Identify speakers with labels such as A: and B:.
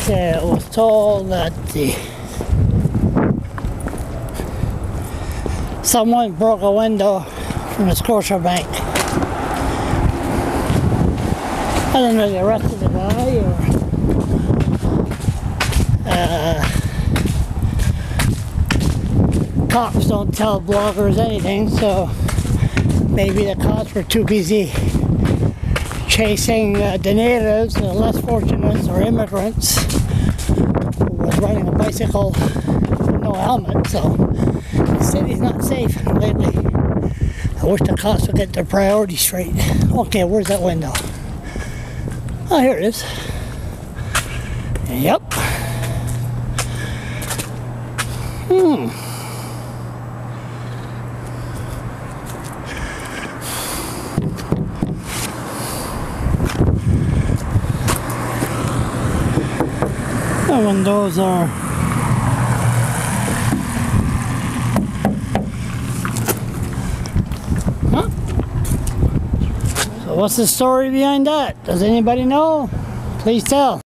A: Okay, I was told that someone broke a window from the Scotia bank. I don't know if they arrested the guy or cops don't tell bloggers anything, so maybe the cops were too busy chasing the natives, the less fortunate, or immigrants who was riding a bicycle with no helmet. So the city's not safe lately. I wish the cops would get their priorities straight. Okay, where's that window? Oh, here it is. Yep. The windows are so what's the story behind that? Does anybody know? Please tell.